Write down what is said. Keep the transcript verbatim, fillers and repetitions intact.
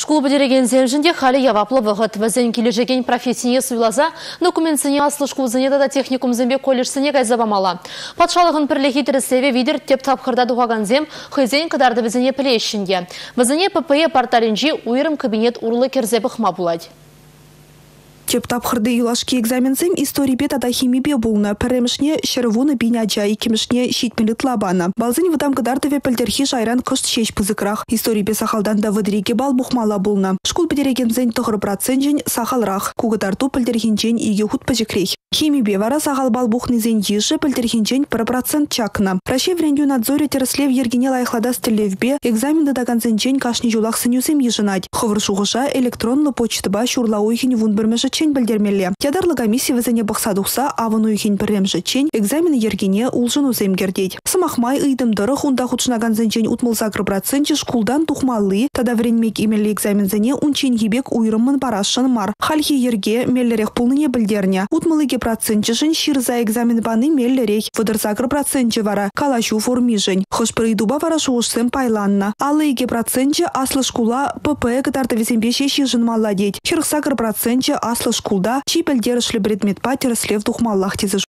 Шкул бідереген зелжінде халі яваплы вғыт. Візен кележеген профессия суйлаза, документсіне аслы шкулзіне да техникум зімбе колледжсіне кайзабамала. Патшалығын пірлігі тіріслеве видер теп тапқырда дұғаған зем хызен қыдарды візіне пілешінде. Візіне ППЕ порталінжі уйрым кабинет урлы керзебі хма бұлады. Теп тапқырды юлашки экзаменсем истории бет ада химибе булна. Пәрімішне шырвуны биняджа и кемішне шитмелет лабана. Балзын выдам кадардыве пілдерхи жайран кышт шеш пызыкрах. Истории бе сахалданда выдыреге бал бухмала булна. Шкул бедерегензен тұғыр процентжен сахалрах. Кугытарту пілдерхинчен иге худ пажекрех. Химибе вара сахал бал бухнезен еші пілдерхинчен пір процент чакна. Рашев рендю надзоре тереслев ергене лайхлада стелевбе экзаменды дагансенчен кашни жулах сынюсем ежынать. Хывыршуғыша электронны почтыба шурла уйхин вун бірмеші чен білдермелі. Тядарлы комиссия візіне бақсадуқса, авын уйхин бірремші чен экзамен ергене улжыну земгердейд. Сымахмай ыйдымдыры хунда худшынаган зенчен утмылзакры процентче шкулдан тухмалы, тада вренмек имелі экзамензене унчен ебек уйрымын барашын мар. Хальхи ерге меллерех пулныне білдерне. Утмылыге процентчешін ширза экзамен баны меллерех. Выдырзакры процентче вара калашу формижен. Хош прыйдуба вара шуышсем пайланна. Алыйге процентче аслы шкула ПП катарты везембе шеші жынмалла дейд. Хирсакры процентче аслы шкулда чи пілдерішлі предмет патер слев тухмаллах тезі